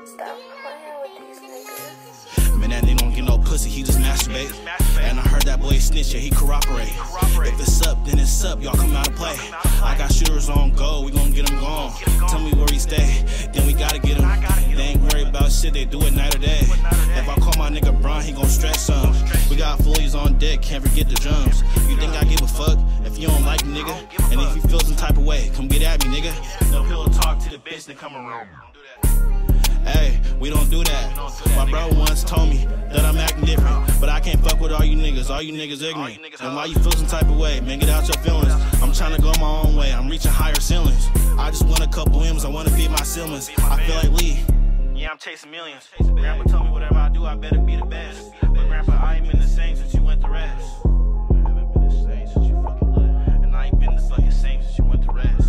Stop playing with these niggas. Man, that nigga don't get no pussy, he just masturbate. And I heard that boy snitch, yeah, he corroborate. If it's up, then it's up, y'all come out and play. I got shooters on go, we gon' get him gone. Tell me where he stay, then we gotta get him. They ain't worried about shit, they do it night or day. If I call my nigga Brian, he gon' stretch some. We got fullies on deck, can't forget the drums. You think I give a fuck if you don't like me, nigga? And if you feel some type of way, come get at me, nigga. No pillow talk to the bitch, then come around. Hey, we don't do that. My bro once told me that I'm acting different, but I can't fuck with all you niggas ignorant. And why you feel some type of way, man, get out your feelings. I'm trying to go my own way, I'm reaching higher ceilings. I just want a couple M's, I wanna feed my ceilings. I feel like Lee. Yeah, I'm chasing millions. Grandpa told me whatever I do, I better be the best. But Grandpa, I ain't been the same since you went to rest. I haven't been the same since you fucking left. And I ain't been the fucking same since you went to rest.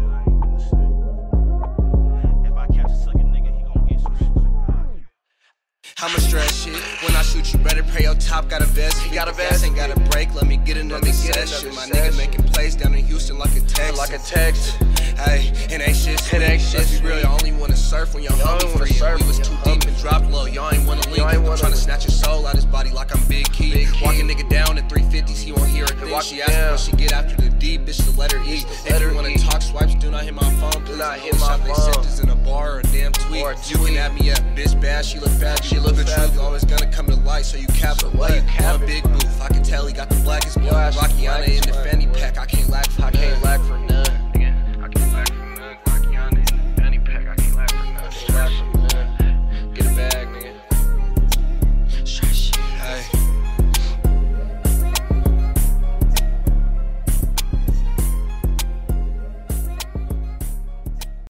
I'ma stress shit. When I shoot, you better pray your top got a vest. He got a vest, ain't got a break. Let me get another session. My nigga making plays down in Houston like a text. Hey, it ain't shit. Let's be real, y'all only wanna surf when y'all hungry for you. We was too deep and dropped low. Y'all ain't wanna leave. I'm tryna snatch your soul out his body like I'm Big Key. Walking nigga down at 350s, he won't hear a thing. She asked me when she get after the D, bitch, to let her eat. If you wanna talk swipes, do not hit my phone. Do not hit my phone. They sent this in a bar or a damn tweet. You can at me at bitch bad, she look fat. She look the truth always gonna come to light, so you cap it. What? One big booth, I can tell he got the blackest blue. Rockiana in the fanny pack, I can't lack for him.